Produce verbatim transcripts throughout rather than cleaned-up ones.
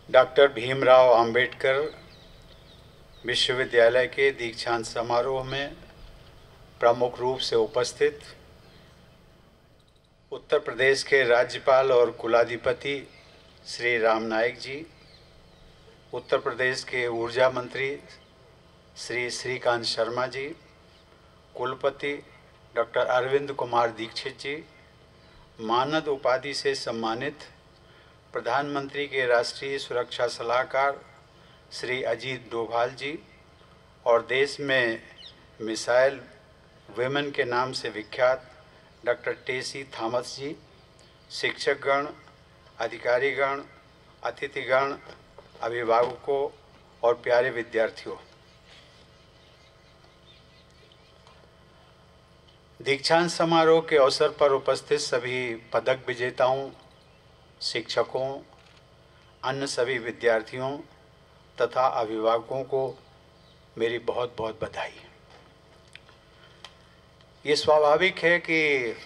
Doctor Bhimrao Ambedkar विश्वविद्यालय के दीक्षांत समारोह में प्रमुख रूप से उपस्थित उत्तर प्रदेश के राज्यपाल और कुलाधिपति श्री राम नाईक जी, उत्तर प्रदेश के ऊर्जा मंत्री श्री श्रीकांत शर्मा जी, कुलपति डॉक्टर अरविंद कुमार दीक्षित जी, मानद उपाधि से सम्मानित प्रधानमंत्री के राष्ट्रीय सुरक्षा सलाहकार श्री अजीत डोभाल जी और देश में मिसाइल विमेन के नाम से विख्यात डॉक्टर टेसी थॉमस जी, शिक्षकगण, अधिकारीगण, अतिथिगण, अभिभावकों और प्यारे विद्यार्थियों, दीक्षांत समारोह के अवसर पर उपस्थित सभी पदक विजेताओं, शिक्षकों, अन्य सभी विद्यार्थियों तथा अभिभावकों को मेरी बहुत बहुत बधाई। ये स्वाभाविक है कि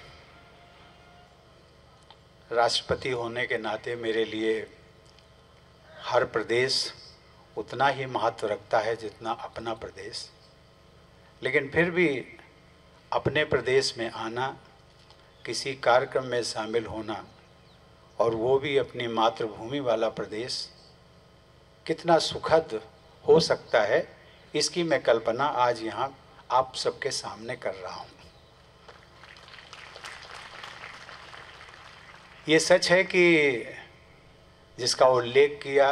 राष्ट्रपति होने के नाते मेरे लिए हर प्रदेश उतना ही महत्व रखता है जितना अपना प्रदेश, लेकिन फिर भी अपने प्रदेश में आना, किसी कार्यक्रम में शामिल होना और वो भी अपनी मातृभूमि वाला प्रदेश कितना सुखद हो सकता है, इसकी मैं कल्पना आज यहाँ आप सबके सामने कर रहा हूँ। ये सच है कि जिसका उल्लेख किया,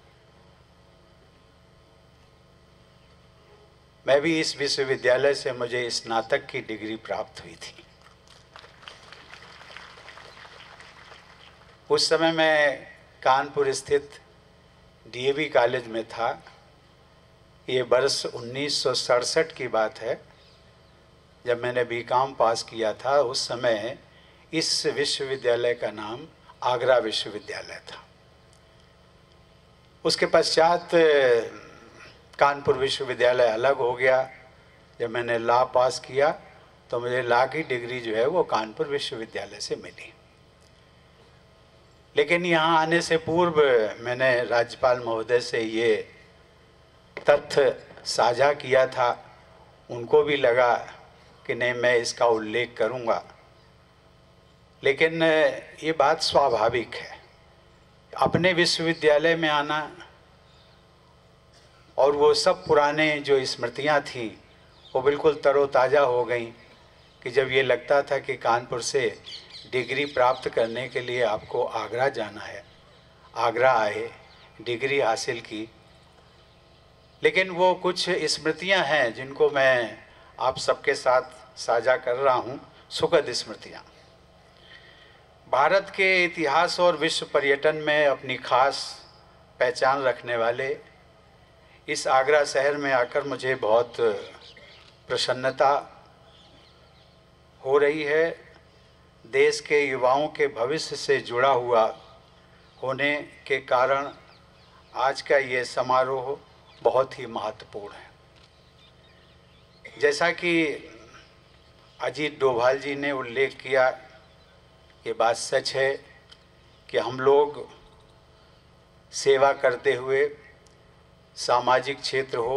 मैं भी इस विश्वविद्यालय से मुझे स्नातक की डिग्री प्राप्त हुई थी। उस समय मैं कानपुर स्थित डीएवी कॉलेज में था। ये वर्ष उन्नीस सौ सड़सठ की बात है, जब मैंने बीकॉम पास किया था। उस समय इस विश्वविद्यालय का नाम आगरा विश्वविद्यालय था। उसके पश्चात कानपुर विश्वविद्यालय अलग हो गया। जब मैंने लॉ पास किया तो मुझे लॉ की डिग्री जो है वो कानपुर विश्वविद्यालय से मिली। लेकिन यहाँ आने से पूर्व मैंने राज्यपाल महोदय से ये तथ्य साझा किया था। उनको भी लगा कि नहीं, मैं इसका उल्लेख करूँगा, लेकिन ये बात स्वाभाविक है। अपने विश्वविद्यालय में आना और वो सब पुराने जो स्मृतियाँ थी वो बिल्कुल तरोताज़ा हो गई कि जब ये लगता था कि कानपुर से डिग्री प्राप्त करने के लिए आपको आगरा जाना है। आगरा आए, डिग्री हासिल की। लेकिन वो कुछ स्मृतियां हैं जिनको मैं आप सबके साथ साझा कर रहा हूं, सुखद स्मृतियां। भारत के इतिहास और विश्व पर्यटन में अपनी खास पहचान रखने वाले इस आगरा शहर में आकर मुझे बहुत प्रसन्नता हो रही है। देश के युवाओं के भविष्य से जुड़ा हुआ होने के कारण आज का ये समारोह बहुत ही महत्वपूर्ण है। जैसा कि अजीत डोभाल जी ने उल्लेख किया, ये बात सच है कि हम लोग सेवा करते हुए, सामाजिक क्षेत्र हो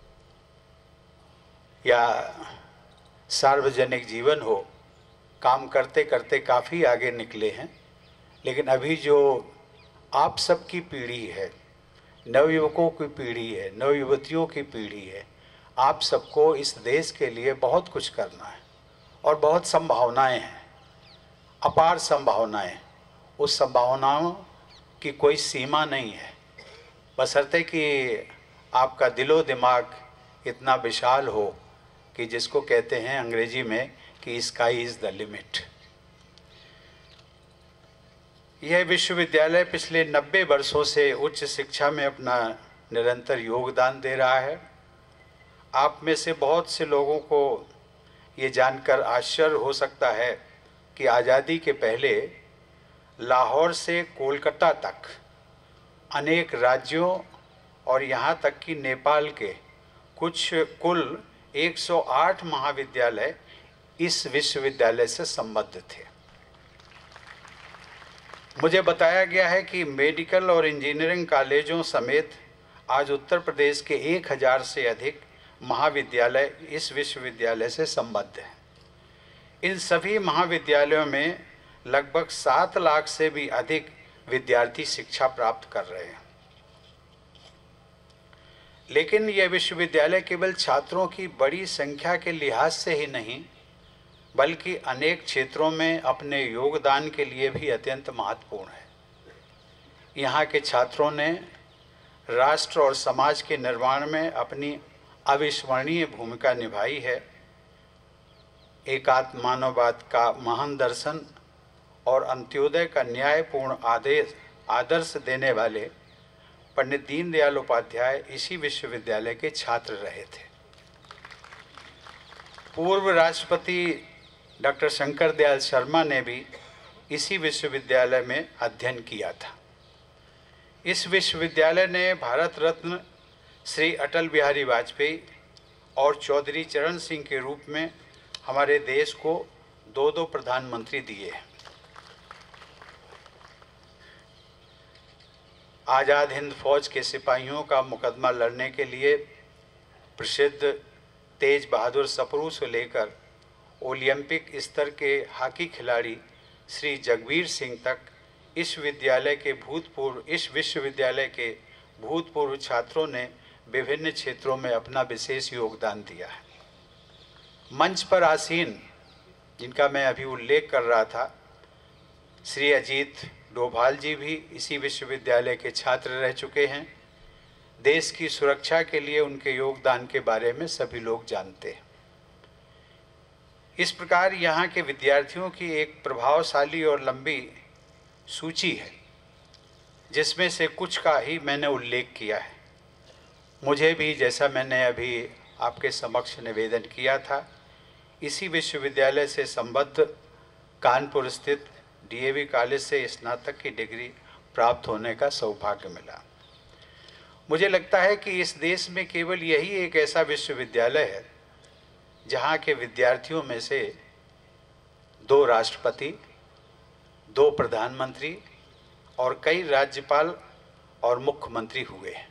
या सार्वजनिक जीवन हो, काम करते करते काफ़ी आगे निकले हैं। लेकिन अभी जो आप सबकी पीढ़ी है, नवयुवकों की पीढ़ी है, नवयुवतियों की पीढ़ी है, आप सबको इस देश के लिए बहुत कुछ करना है और बहुत संभावनाएं हैं, अपार संभावनाएं। उस संभावनाओं की कोई सीमा नहीं है, बशर्ते कि आपका दिलो दिमाग इतना विशाल हो कि जिसको कहते हैं अंग्रेजी में कि स्काई इज़ द लिमिट। यह विश्वविद्यालय पिछले नब्बे वर्षों से उच्च शिक्षा में अपना निरंतर योगदान दे रहा है। आप में से बहुत से लोगों को ये जानकर आश्चर्य हो सकता है कि आज़ादी के पहले लाहौर से कोलकाता तक अनेक राज्यों और यहाँ तक कि नेपाल के कुछ कुल एक सौ आठ महाविद्यालय इस विश्वविद्यालय से संबद्ध थे। मुझे बताया गया है कि मेडिकल और इंजीनियरिंग कॉलेजों समेत आज उत्तर प्रदेश के एक हज़ार से अधिक महाविद्यालय इस विश्वविद्यालय से संबद्ध हैं। इन सभी महाविद्यालयों में लगभग सात लाख से भी अधिक विद्यार्थी शिक्षा प्राप्त कर रहे हैं। लेकिन यह विश्वविद्यालय केवल छात्रों की बड़ी संख्या के लिहाज से ही नहीं, बल्कि अनेक क्षेत्रों में अपने योगदान के लिए भी अत्यंत महत्वपूर्ण है। यहाँ के छात्रों ने राष्ट्र और समाज के निर्माण में अपनी अविस्मरणीय भूमिका निभाई है। एकात्म मानववाद का महान दर्शन और अंत्योदय का न्यायपूर्ण आदेश आदर्श देने वाले पंडित दीनदयाल उपाध्याय इसी विश्वविद्यालय के छात्र रहे थे। पूर्व राष्ट्रपति डॉक्टर शंकर दयाल शर्मा ने भी इसी विश्वविद्यालय में अध्ययन किया था। इस विश्वविद्यालय ने भारत रत्न श्री अटल बिहारी वाजपेयी और चौधरी चरण सिंह के रूप में हमारे देश को दो दो प्रधानमंत्री दिए हैं। आज़ाद हिंद फौज के सिपाहियों का मुकदमा लड़ने के लिए प्रसिद्ध तेज बहादुर सप्रू से लेकर ओलंपिक स्तर के हॉकी खिलाड़ी श्री जगबीर सिंह तक इस विद्यालय के भूतपूर्व इस विश्वविद्यालय के भूतपूर्व छात्रों ने विभिन्न क्षेत्रों में अपना विशेष योगदान दिया है। मंच पर आसीन जिनका मैं अभी उल्लेख कर रहा था, श्री अजीत डोभाल जी भी इसी विश्वविद्यालय के छात्र रह चुके हैं। देश की सुरक्षा के लिए उनके योगदान के बारे में सभी लोग जानते हैं। इस प्रकार यहाँ के विद्यार्थियों की एक प्रभावशाली और लंबी सूची है, जिसमें से कुछ का ही मैंने उल्लेख किया है। मुझे भी, जैसा मैंने अभी आपके समक्ष निवेदन किया था, इसी विश्वविद्यालय से संबद्ध कानपुर स्थित डीएवी कॉलेज से स्नातक की डिग्री प्राप्त होने का सौभाग्य मिला। मुझे लगता है कि इस देश में केवल यही एक ऐसा विश्वविद्यालय है जहाँ के विद्यार्थियों में से दो राष्ट्रपति, दो प्रधानमंत्री और कई राज्यपाल और मुख्यमंत्री हुए हैं।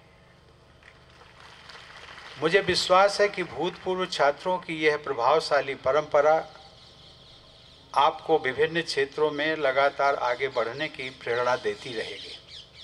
मुझे विश्वास है कि भूतपूर्व छात्रों की यह प्रभावशाली परंपरा आपको विभिन्न क्षेत्रों में लगातार आगे बढ़ने की प्रेरणा देती रहेगी।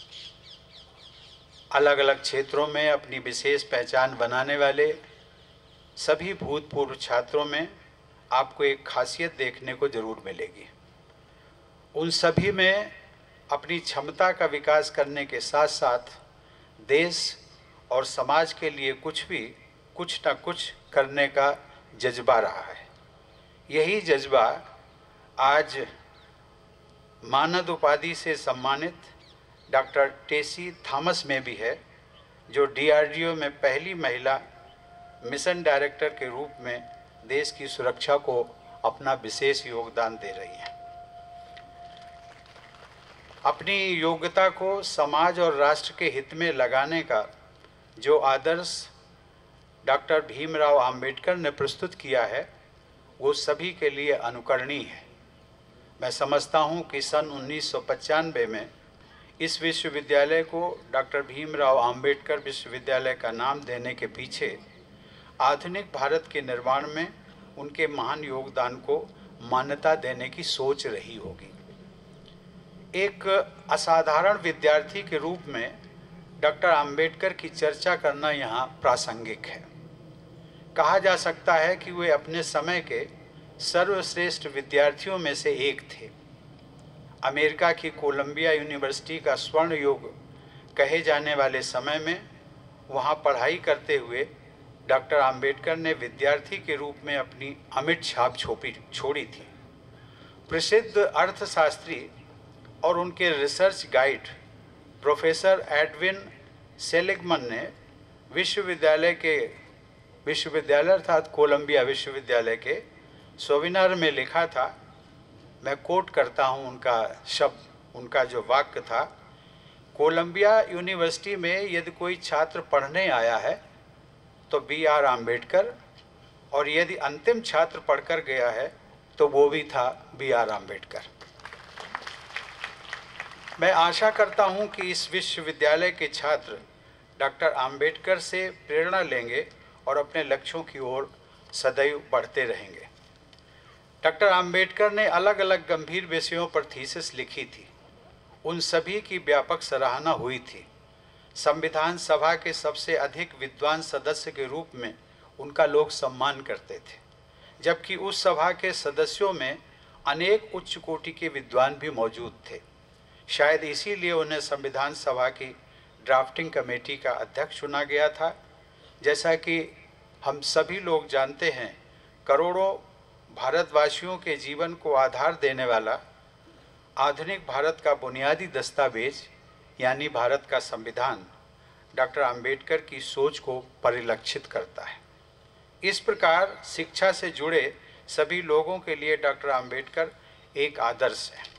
अलग अलग क्षेत्रों में अपनी विशेष पहचान बनाने वाले सभी भूतपूर्व छात्रों में आपको एक खासियत देखने को जरूर मिलेगी। उन सभी में अपनी क्षमता का विकास करने के साथ साथ देश और समाज के लिए कुछ भी कुछ न कुछ करने का जज्बा रहा है। यही जज्बा आज मानद उपाधि से सम्मानित डॉक्टर टेसी थॉमस में भी है, जो डीआरडीओ में पहली महिला मिशन डायरेक्टर के रूप में देश की सुरक्षा को अपना विशेष योगदान दे रही हैं। अपनी योग्यता को समाज और राष्ट्र के हित में लगाने का जो आदर्श डॉक्टर भीमराव अंबेडकर ने प्रस्तुत किया है, वो सभी के लिए अनुकरणीय है। मैं समझता हूँ कि सन उन्नीस सौ पचानवे में इस विश्वविद्यालय को डॉक्टर भीमराव अंबेडकर विश्वविद्यालय का नाम देने के पीछे आधुनिक भारत के निर्माण में उनके महान योगदान को मान्यता देने की सोच रही होगी। एक असाधारण विद्यार्थी के रूप में डॉक्टर अंबेडकर की चर्चा करना यहाँ प्रासंगिक है। कहा जा सकता है कि वे अपने समय के सर्वश्रेष्ठ विद्यार्थियों में से एक थे। अमेरिका की कोलंबिया यूनिवर्सिटी का स्वर्ण युग कहे जाने वाले समय में वहाँ पढ़ाई करते हुए डॉक्टर अंबेडकर ने विद्यार्थी के रूप में अपनी अमिट छाप छोपी छोड़ी थी। प्रसिद्ध अर्थशास्त्री और उनके research guide professor Edwin Seligman ने विश्वविद्यालय के विश्वविद्यालय अर्थात कोलंबिया विश्वविद्यालय के सोविनार में लिखा था, मैं कोट करता हूँ उनका शब्द, उनका जो वाक्य था, कोलंबिया यूनिवर्सिटी में यदि कोई छात्र पढ़ने आया है तो बी आर अम्बेडकर, और यदि अंतिम छात्र पढ़कर गया है तो वो भी था बी आर अम्बेडकर। मैं आशा करता हूं कि इस विश्वविद्यालय के छात्र डॉक्टर आम्बेडकर से प्रेरणा लेंगे और अपने लक्ष्यों की ओर सदैव बढ़ते रहेंगे। डॉक्टर आम्बेडकर ने अलग अलग गंभीर विषयों पर थीसिस लिखी थी। उन सभी की व्यापक सराहना हुई थी। संविधान सभा के सबसे अधिक विद्वान सदस्य के रूप में उनका लोग सम्मान करते थे, जबकि उस सभा के सदस्यों में अनेक उच्च कोटि के विद्वान भी मौजूद थे। शायद इसीलिए उन्हें संविधान सभा की ड्राफ्टिंग कमेटी का अध्यक्ष चुना गया था। जैसा कि हम सभी लोग जानते हैं, करोड़ों भारतवासियों के जीवन को आधार देने वाला आधुनिक भारत का बुनियादी दस्तावेज यानी भारत का संविधान डॉक्टर आम्बेडकर की सोच को परिलक्षित करता है। इस प्रकार शिक्षा से जुड़े सभी लोगों के लिए डॉक्टर आम्बेडकर एक आदर्श है।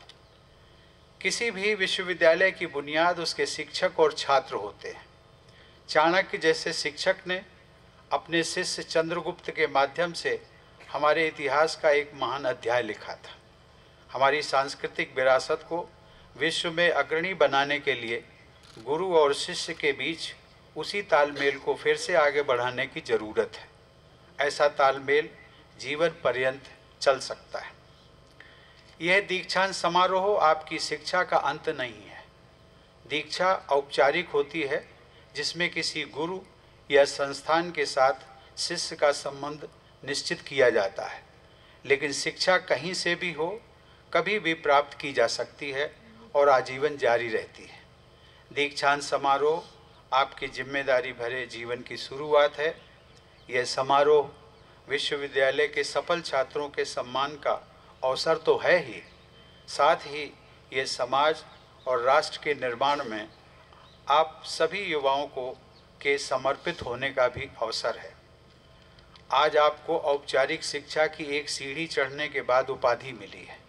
किसी भी विश्वविद्यालय की बुनियाद उसके शिक्षक और छात्र होते हैं। चाणक्य जैसे शिक्षक ने अपने शिष्य चंद्रगुप्त के माध्यम से हमारे इतिहास का एक महान अध्याय लिखा था। हमारी सांस्कृतिक विरासत को विश्व में अग्रणी बनाने के लिए गुरु और शिष्य के बीच उसी तालमेल को फिर से आगे बढ़ाने की ज़रूरत है। ऐसा तालमेल जीवन पर्यंत चल सकता है। यह दीक्षांत समारोह आपकी शिक्षा का अंत नहीं है। दीक्षा औपचारिक होती है, जिसमें किसी गुरु या संस्थान के साथ शिष्य का संबंध निश्चित किया जाता है। लेकिन शिक्षा कहीं से भी हो, कभी भी प्राप्त की जा सकती है और आजीवन जारी रहती है। दीक्षांत समारोह आपकी जिम्मेदारी भरे जीवन की शुरुआत है। यह समारोह विश्वविद्यालय के सफल छात्रों के सम्मान का अवसर तो है ही, साथ ही ये समाज और राष्ट्र के निर्माण में आप सभी युवाओं को के समर्पित होने का भी अवसर है। आज आपको औपचारिक शिक्षा की एक सीढ़ी चढ़ने के बाद उपाधि मिली है।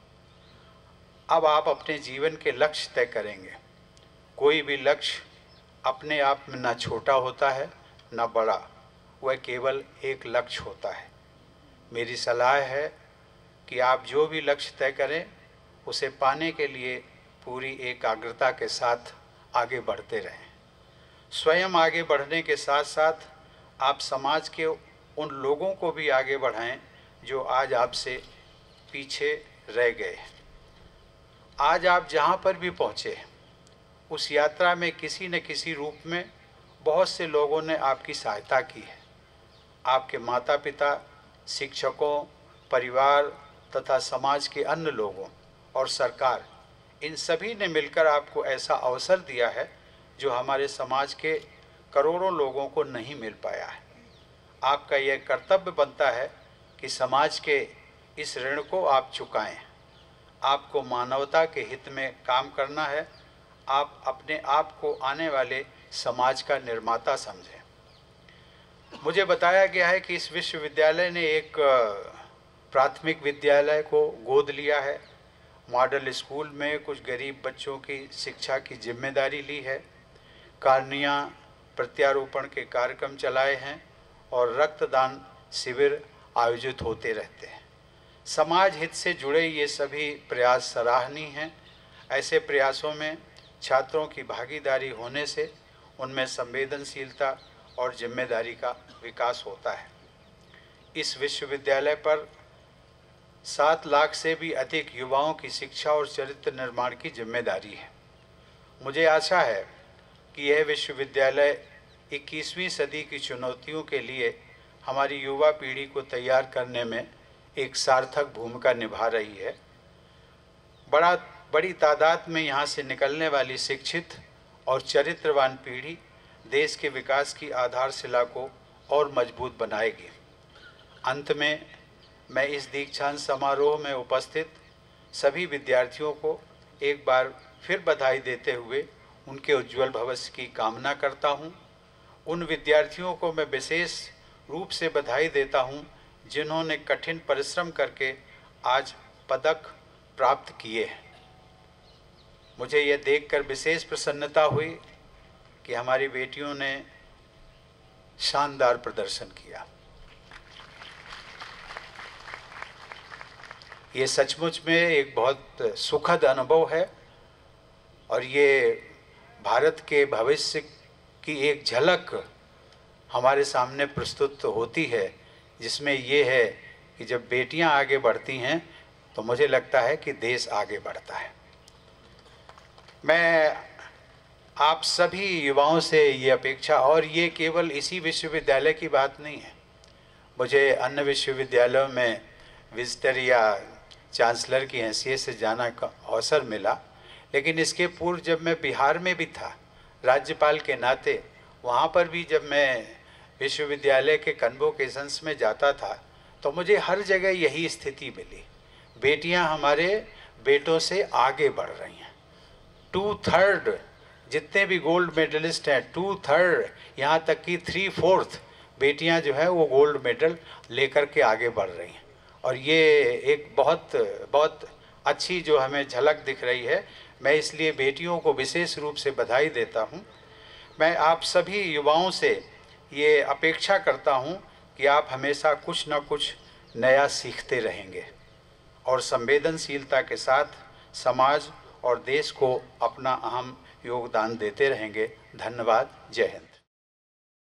अब आप अपने जीवन के लक्ष्य तय करेंगे। कोई भी लक्ष्य अपने आप में न छोटा होता है न बड़ा, वह केवल एक लक्ष्य होता है। मेरी सलाह है कि आप जो भी लक्ष्य तय करें, उसे पाने के लिए पूरी एकाग्रता के साथ आगे बढ़ते रहें। स्वयं आगे बढ़ने के साथ साथ आप समाज के उन लोगों को भी आगे बढ़ाएं जो आज आपसे पीछे रह गए हैं। आज आप जहाँ पर भी पहुँचे, उस यात्रा में किसी न किसी रूप में बहुत से लोगों ने आपकी सहायता की है। आपके माता पिता, शिक्षकों, परिवार तथा समाज के अन्य लोगों और सरकार, इन सभी ने मिलकर आपको ऐसा अवसर दिया है जो हमारे समाज के करोड़ों लोगों को नहीं मिल पाया है। आपका यह कर्तव्य बनता है कि समाज के इस ऋण को आप चुकाएं। आपको मानवता के हित में काम करना है। आप अपने आप को आने वाले समाज का निर्माता समझें। मुझे बताया गया है कि इस विश्वविद्यालय ने एक प्राथमिक विद्यालय को गोद लिया है। मॉडल स्कूल में कुछ गरीब बच्चों की शिक्षा की जिम्मेदारी ली है। कार्निया प्रत्यारोपण के कार्यक्रम चलाए हैं और रक्तदान शिविर आयोजित होते रहते हैं। समाज हित से जुड़े ये सभी प्रयास सराहनीय हैं। ऐसे प्रयासों में छात्रों की भागीदारी होने से उनमें संवेदनशीलता और जिम्मेदारी का विकास होता है। इस विश्वविद्यालय पर सात लाख से भी अधिक युवाओं की शिक्षा और चरित्र निर्माण की जिम्मेदारी है। मुझे आशा है कि यह विश्वविद्यालय इक्कीसवीं सदी की चुनौतियों के लिए हमारी युवा पीढ़ी को तैयार करने में एक सार्थक भूमिका निभा रही है। बड़ा बड़ी तादाद में यहाँ से निकलने वाली शिक्षित और चरित्रवान पीढ़ी देश के विकास की आधारशिला को और मजबूत बनाएगी। अंत में मैं इस दीक्षांत समारोह में उपस्थित सभी विद्यार्थियों को एक बार फिर बधाई देते हुए उनके उज्जवल भविष्य की कामना करता हूँ। उन विद्यार्थियों को मैं विशेष रूप से बधाई देता हूँ जिन्होंने कठिन परिश्रम करके आज पदक प्राप्त किए हैं। मुझे यह देखकर विशेष प्रसन्नता हुई कि हमारी बेटियों ने शानदार प्रदर्शन किया। ये सचमुच में एक बहुत सुखद अनुभव है और ये भारत के भविष्य की एक झलक हमारे सामने प्रस्तुत होती है, जिसमें ये है कि जब बेटियां आगे बढ़ती हैं तो मुझे लगता है कि देश आगे बढ़ता है। मैं आप सभी युवाओं से ये अपेक्षा, और ये केवल इसी विश्वविद्यालय की बात नहीं है, मुझे अन्य विश्वविद्यालयों में विजिटर या चांसलर की हैसियत से जाना का अवसर मिला, लेकिन इसके पूर्व जब मैं बिहार में भी था राज्यपाल के नाते, वहाँ पर भी जब मैं विश्वविद्यालय के कन्वोकेशंस में जाता था तो मुझे हर जगह यही स्थिति मिली। बेटियां हमारे बेटों से आगे बढ़ रही हैं। टू थर्ड जितने भी गोल्ड मेडलिस्ट हैं, टू थर्ड यहाँ तक कि थ्री फोर्थ बेटियां जो है वो गोल्ड मेडल लेकर के आगे बढ़ रही हैं। और ये एक बहुत बहुत अच्छी जो हमें झलक दिख रही है। मैं इसलिए बेटियों को विशेष रूप से बधाई देता हूँ। मैं आप सभी युवाओं से ये अपेक्षा करता हूँ कि आप हमेशा कुछ न कुछ नया सीखते रहेंगे और संवेदनशीलता के साथ समाज और देश को अपना अहम योगदान देते रहेंगे। धन्यवाद। जय हिंद।